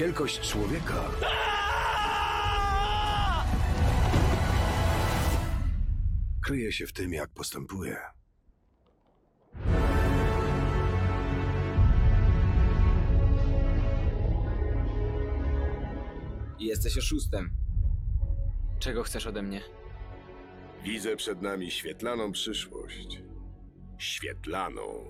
wielkość człowieka kryje się w tym, jak postępuje. Jesteś oszustem. Czego chcesz ode mnie? Widzę przed nami świetlaną przyszłość. Świetlaną.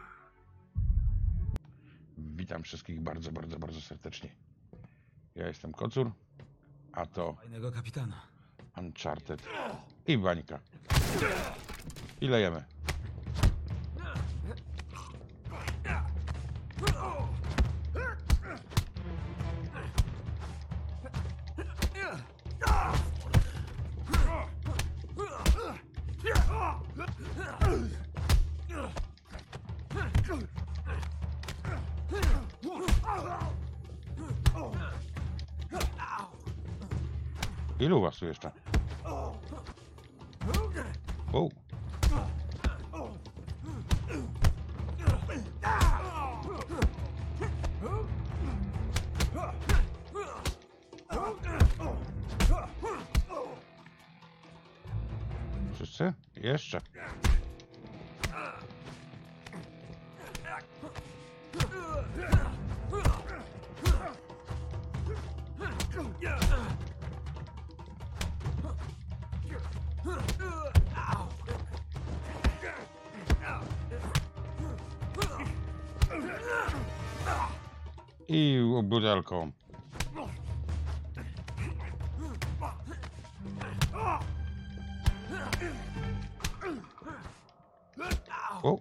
Witam wszystkich bardzo, bardzo, bardzo serdecznie. Ja jestem Kocur, a to Fajnego kapitana. Uncharted i bańka. I lejemy. Ilu was tu jeszcze? Wow. Wszyscy? Jeszcze. I butelką. O.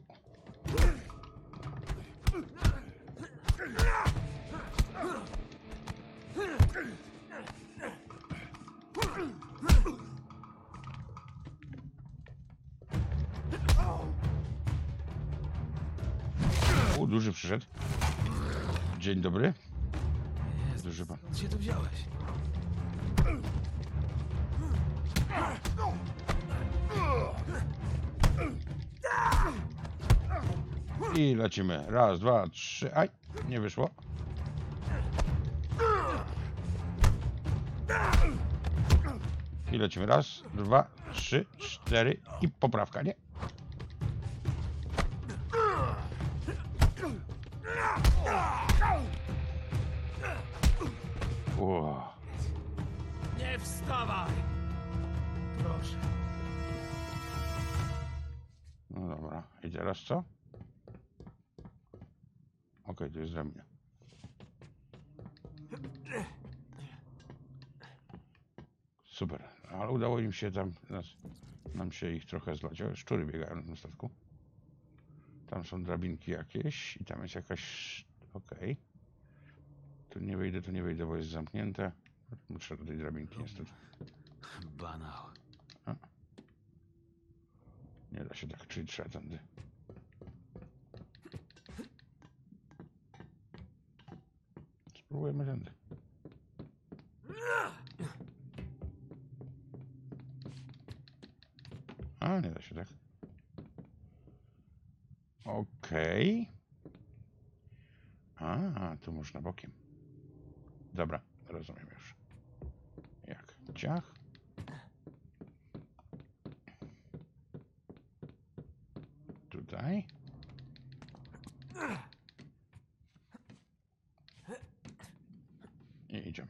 O, duży przyszedł. Dzień dobry. Duży pan. Skąd się tu wziąłeś? I lecimy. Raz, dwa, trzy. Aj, nie wyszło. I lecimy. Raz, dwa, trzy, cztery i poprawka, nie? Wow. Nie wstawaj! Proszę. No dobra. I teraz co? Okej, to jest ze mnie. Super. Ale udało im się nam się ich trochę zlać. O, szczury biegają na statku. Tam są drabinki jakieś i tam jest jakaś... Okej. Tu nie wyjdę, bo jest zamknięte. Muszę do tej drabinki niestety. Banał. Nie da się tak, czyli trzeba tędy. Spróbujemy tędy. A, nie da się tak. Okej. A, tu można bokiem. Dobra, rozumiem już. Jak ciach. Tutaj. I idziemy.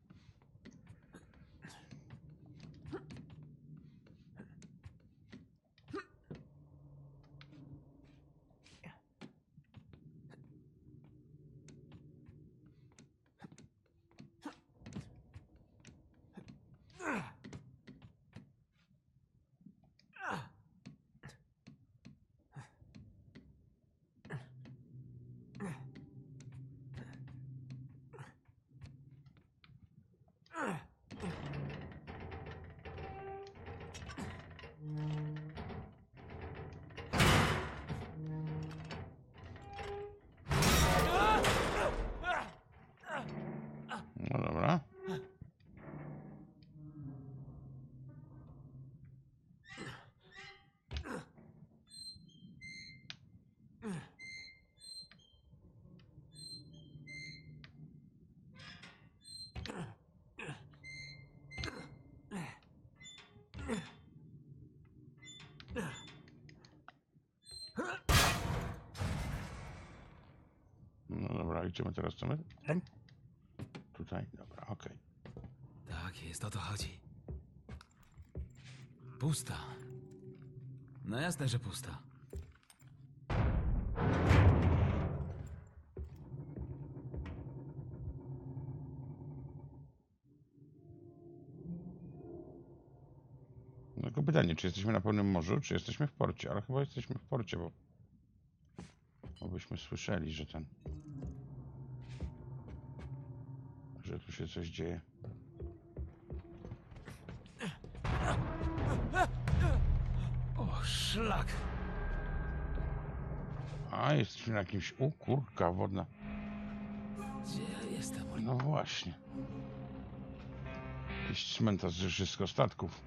No dobra. gdzie my teraz chcemy? Tam? Tutaj, dobra, okej. Tak jest, o to chodzi. Pusta. No jasne, że pusta. No tylko pytanie, czy jesteśmy na pełnym morzu, czy jesteśmy w porcie? Ale chyba jesteśmy w porcie, bo byśmy słyszeli, że że tu się coś dzieje. O, szlak! A, jesteśmy na jakimś... O, kurka wodna. Gdzie ja jestem? No właśnie. Jakiś cmentarz ze wszystko statków.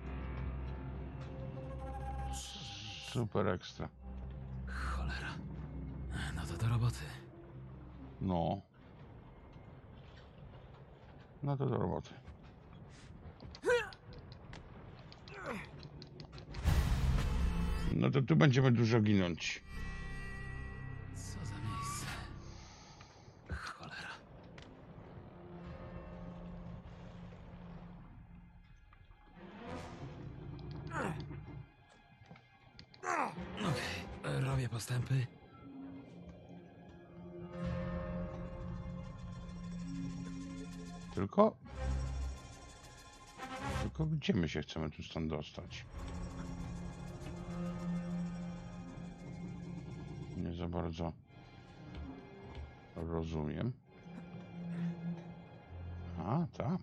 Super ekstra. Cholera. No to do roboty. No. No to do roboty. No to tu będziemy dużo ginąć. Co za miejsce? Cholera. Okej, robię postępy. Tylko gdzie my się chcemy tu stąd dostać? Nie za bardzo rozumiem. A, tam.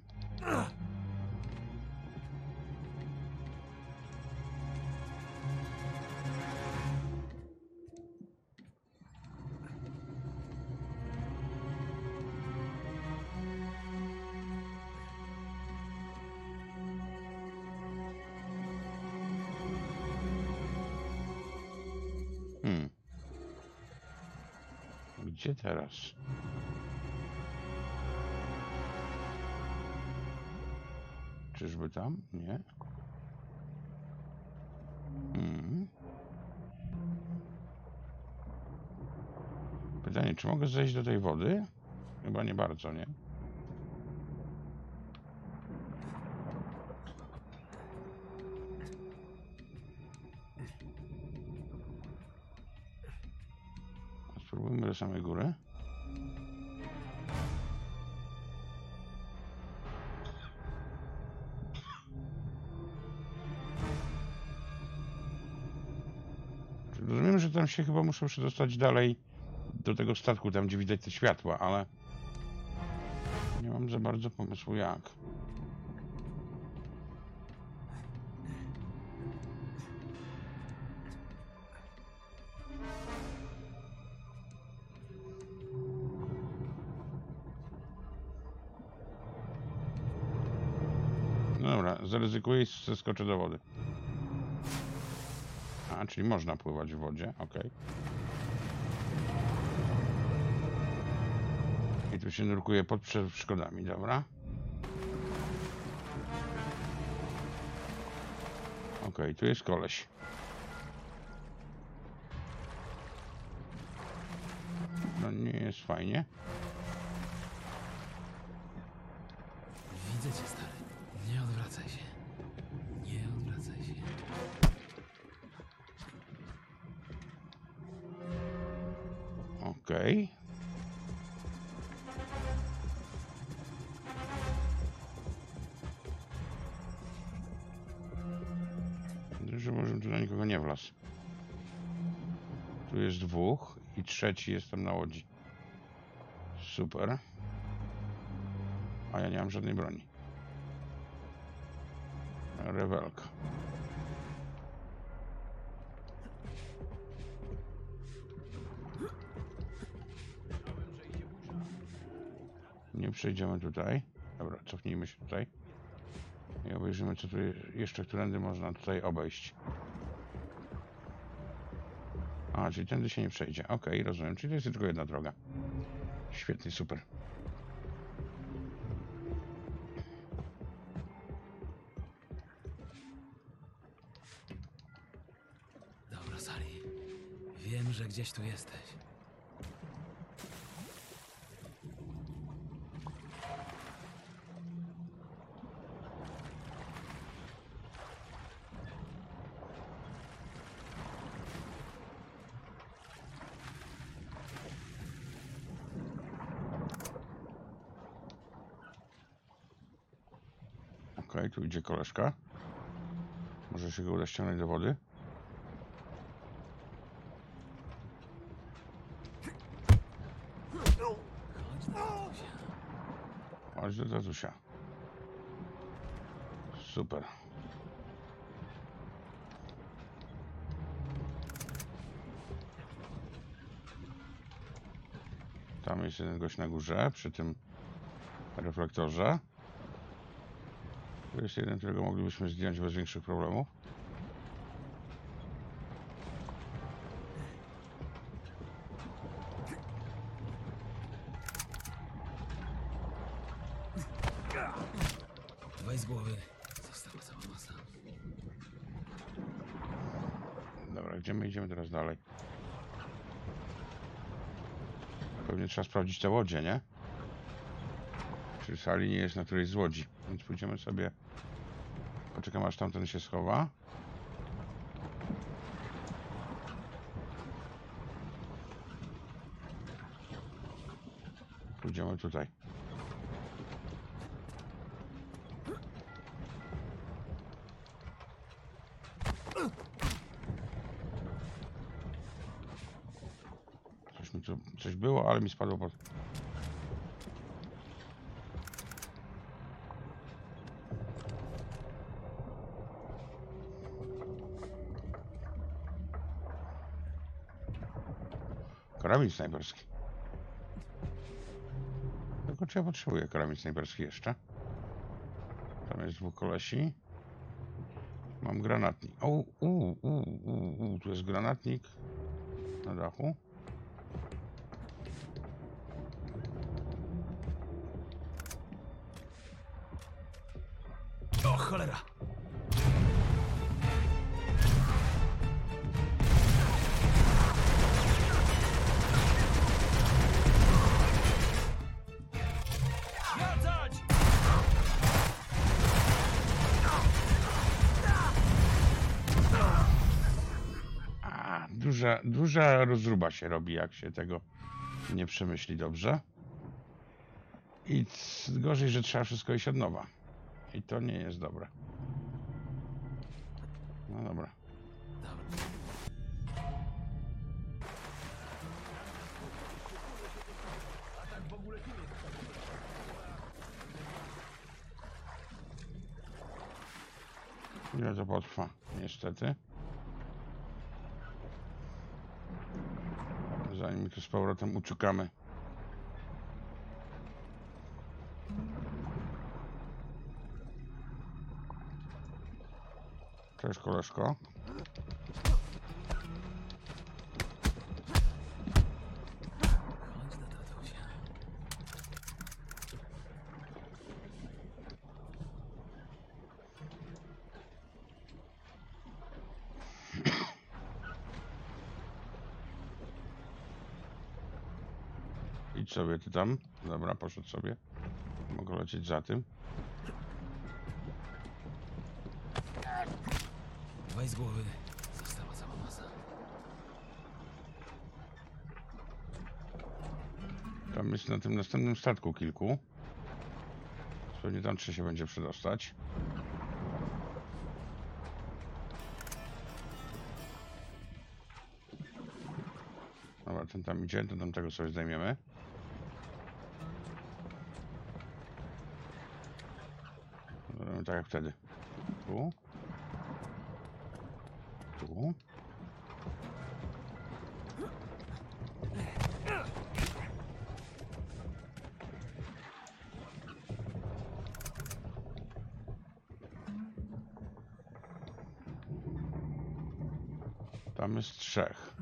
Gdzie teraz? Czyżby tam? Nie. Pytanie, czy mogę zejść do tej wody? Chyba nie bardzo, nie? Spróbujmy do samej góry. Rozumiem, że tam się chyba muszę przedostać dalej do tego statku, tam gdzie widać te światła, ale nie mam za bardzo pomysłu jak. No dobra, zaryzykuję i zeskoczę do wody. A, czyli można pływać w wodzie, okej. I tu się nurkuje pod przeszkodami, dobra. Okej, tu jest koleś. No nie jest fajnie. Widzę cię, stary. Nie odwracaj się. Nie odwracaj się. Okej. Że może tu na nikogo nie wlazł. Tu jest dwóch i trzeci jest tam na łodzi. Super. A ja nie mam żadnej broni. Rewelka. Nie przejdziemy tutaj. Dobra, cofnijmy się tutaj. I obejrzymy, co tu jeszcze, którędy można tutaj obejść. A, czyli tędy się nie przejdzie. Okej, rozumiem. Czyli to jest tylko jedna droga. Świetnie, super. Dobra, Sally. Wiem, że gdzieś tu jesteś. Okej, tu idzie koleżka. Może się go uda ściągnąć do wody? Chodź do tatusia. Chodź do tatusia. Super. Tam jest jeden gość na górze, przy tym reflektorze. To jest jeden, którego moglibyśmy zdjąć bez większych problemów. Weź z głowy. Została cała masa. Dobra, gdzie my idziemy teraz dalej? Pewnie trzeba sprawdzić te łodzie, nie? Czy sali nie jest na którejś z łodzi. Więc pójdziemy sobie... Poczekam, aż tamten się schowa. Pójdziemy tutaj. Coś mi tu... Coś było, ale mi spadło pod... Karabin snajperski. Tylko czy ja potrzebuję karabin snajperski jeszcze? Tam jest dwóch kolesi. Mam granatnik. O, tu jest granatnik na dachu. O cholera! Duża rozruba się robi, jak się tego nie przemyśli dobrze. I gorzej, że trzeba wszystko iść od nowa. I to nie jest dobre. No dobra. Ile to potrwa? Niestety. Zanim to z powrotem uciekamy. Cześć, koleżko. Chodź do tatusia. Idź sobie ty tam. Dobra, poszedł sobie. Mogę lecieć za tym. Weź z głowy. Została cała masa. Tam jest na tym następnym statku kilku. Pewnie tam trzeba się będzie przedostać. Dobra, ten tam idzie, to tam tego sobie zdejmiemy. Zrobimy tak jak wtedy. Tu. Tu. Tam jest trzech.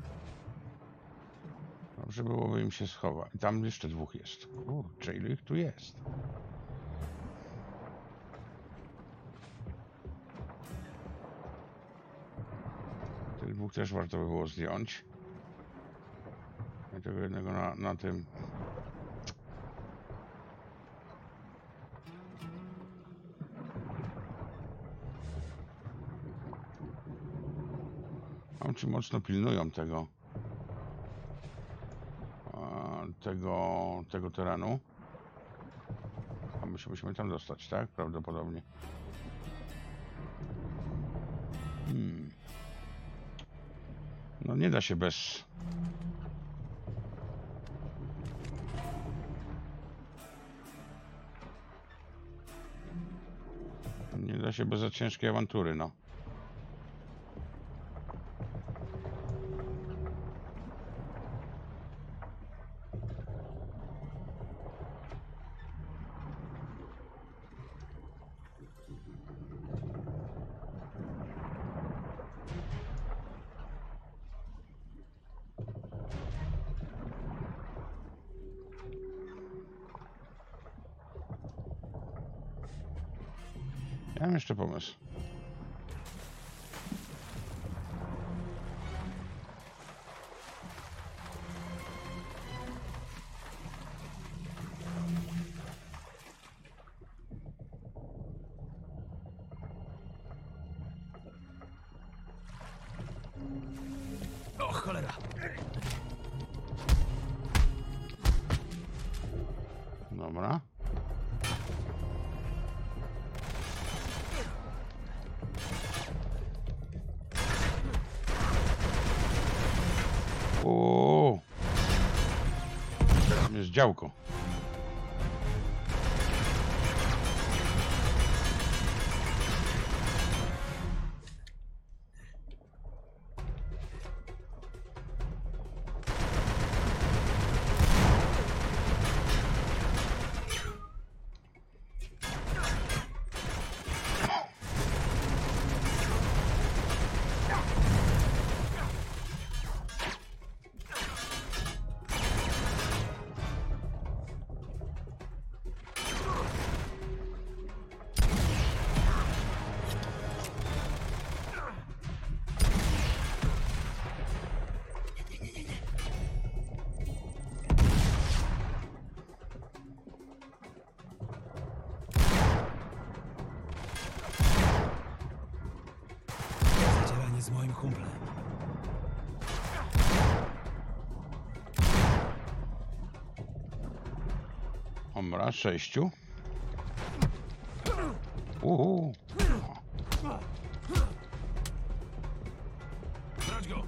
Dobrze byłoby im się schować. I tam jeszcze dwóch jest. Kurczę, ile ich tu jest? Tych dwóch też warto by było zdjąć. I tego jednego na tym. Mam czy mocno pilnują tego terenu. A my się musimy tam dostać, tak? Prawdopodobnie. No nie da się bez... Nie da się bez za ciężkiej awantury, no. Ja mam jeszcze pomysł. O, cholera! Dobra. O, tam jest działko. Zadzieranie z moim kumplem. Dobra, 6. Brać go!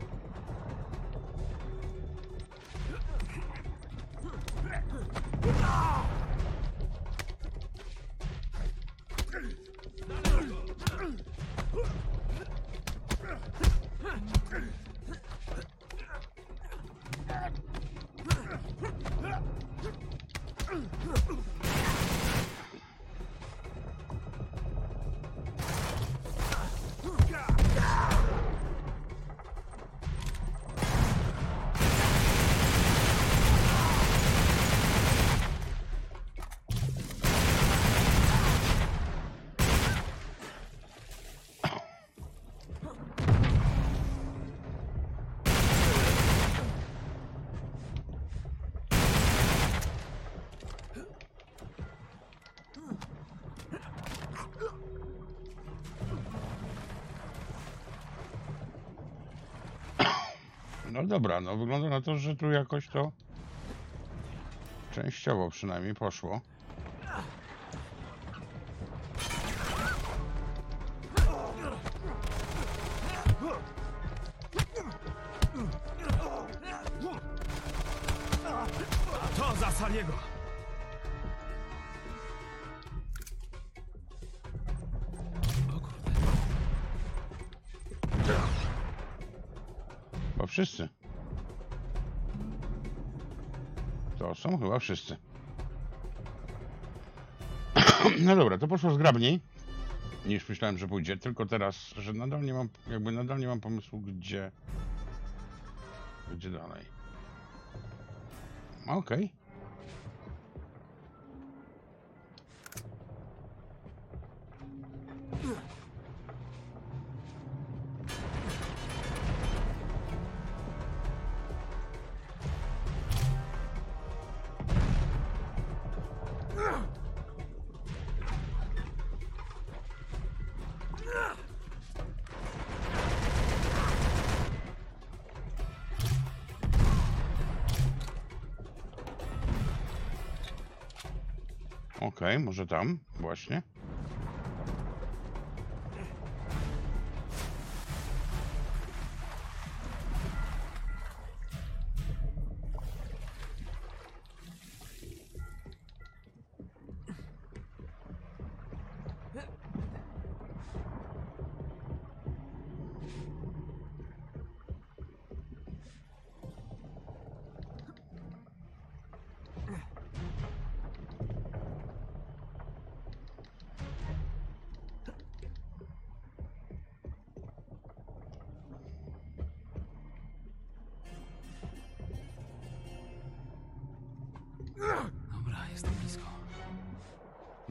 No dobra, no wygląda na to, że tu jakoś to częściowo przynajmniej poszło. To za Saliego! O kurde. Bo wszyscy. To są chyba wszyscy. No dobra, to poszło zgrabniej niż myślałem, że pójdzie. Tylko teraz, że nadal nie mam pomysłu, gdzie dalej. Okej. Okej, może tam, właśnie.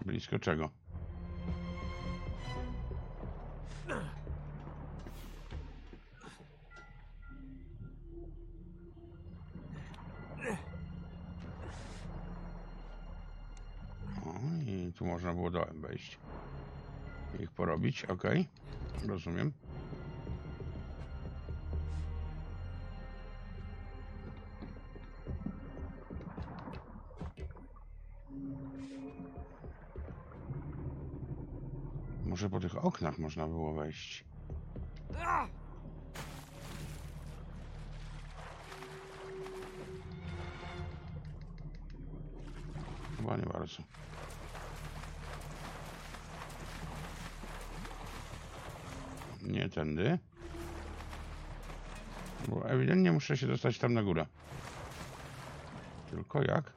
Blisko czego? O, i tu można było dołem wejść. Ich porobić, ok. Rozumiem. Może po tych oknach można było wejść. Chyba nie bardzo. Nie tędy. Bo ewidentnie muszę się dostać tam na górę. Tylko jak?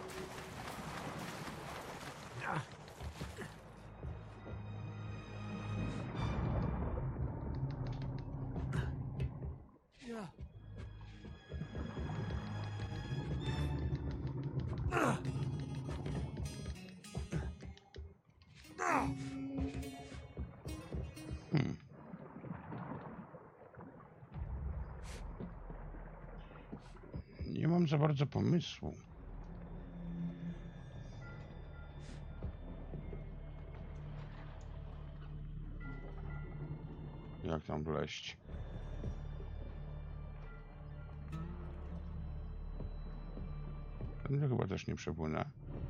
Nie mam za bardzo pomysłu. Jak tam wleść? Tędy chyba też nie przepłynę.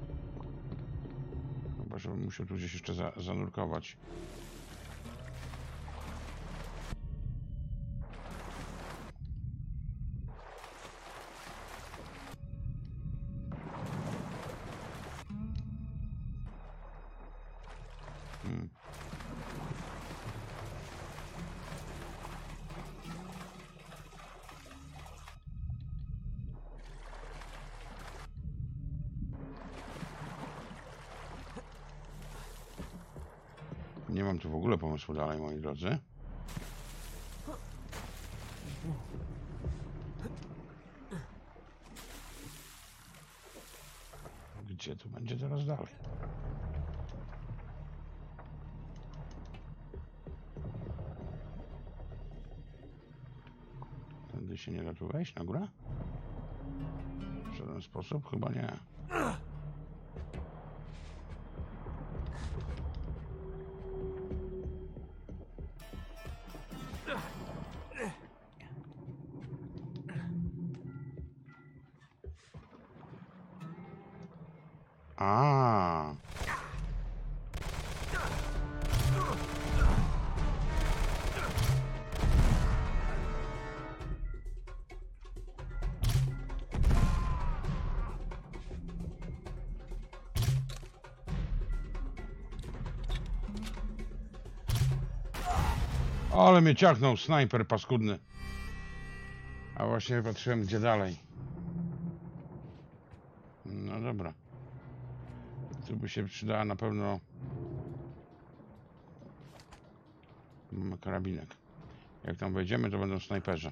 Chyba, że bym musiał tu gdzieś jeszcze zanurkować. Nie mam tu w ogóle pomysłu dalej, moi drodzy. Gdzie tu będzie teraz dalej? Tędy się nie da tu wejść na górę? W żaden sposób? Chyba nie. A. Ale mnie ciachnął snajper paskudny. A właśnie patrzyłem gdzie dalej. No dobra. Tu by się przydała na pewno karabinek. Jak tam wejdziemy, to będą snajperzy.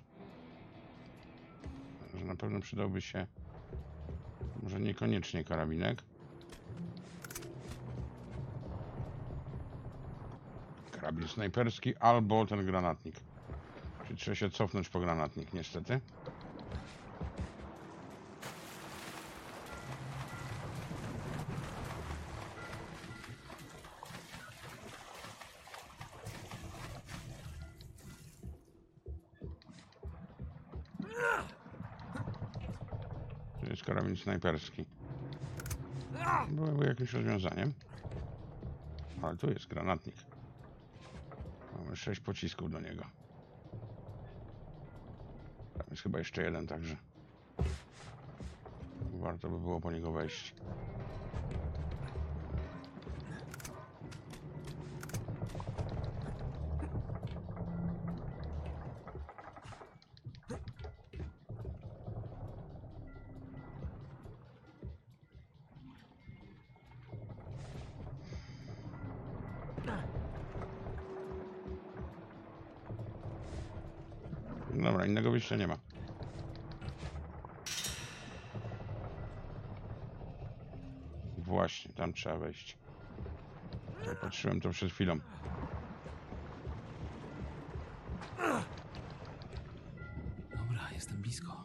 Że na pewno przydałby się może niekoniecznie karabinek. Karabin snajperski albo ten granatnik. Czyli trzeba się cofnąć po granatnik, niestety. To jest karabin snajperski. Byłby jakimś rozwiązaniem. Ale tu jest granatnik. Mamy 6 pocisków do niego. Tam jest chyba jeszcze jeden, także warto by było po niego wejść. Dobra, innego wyjścia nie ma. Właśnie, tam trzeba wejść. Patrzyłem to przed chwilą. Dobra, jestem blisko.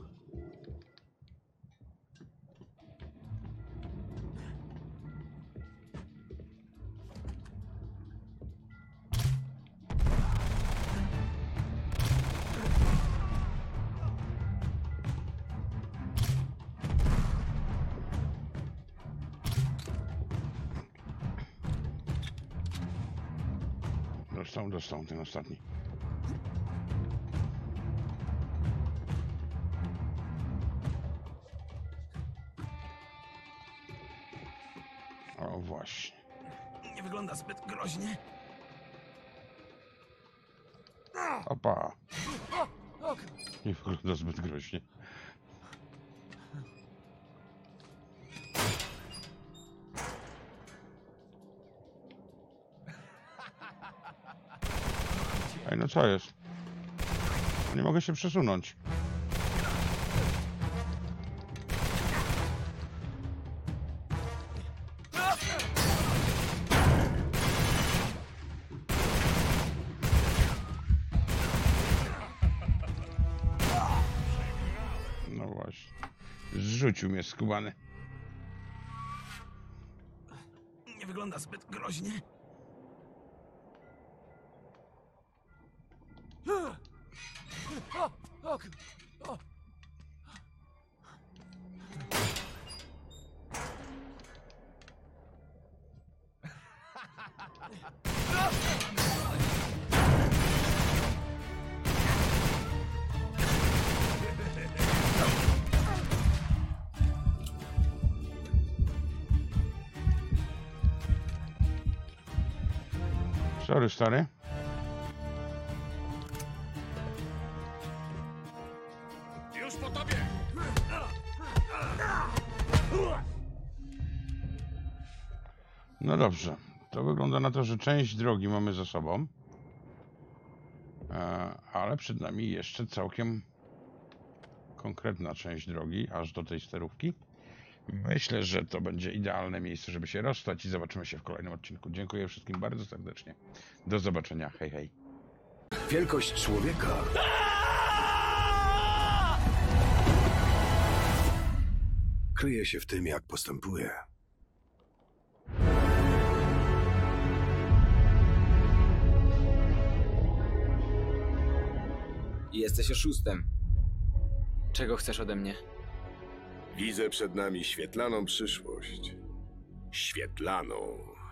Dostał ten ostatni. O właśnie. Nie wygląda zbyt groźnie. Opa. Nie wygląda zbyt groźnie. Ej, no co jest? Nie mogę się przesunąć. No właśnie. Zrzucił mnie skubany. Nie wygląda zbyt groźnie. Sorry, stary. Już po tobie! No dobrze. To wygląda na to, że część drogi mamy za sobą. Ale przed nami jeszcze całkiem konkretna część drogi, aż do tej sterówki. Myślę, że to będzie idealne miejsce, żeby się rozstać i zobaczymy się w kolejnym odcinku. Dziękuję wszystkim bardzo serdecznie. Do zobaczenia. Hej, hej. Wielkość człowieka kryje się w tym, jak postępuje. Jesteś oszustem. Czego chcesz ode mnie? Widzę przed nami świetlaną przyszłość. Świetlaną.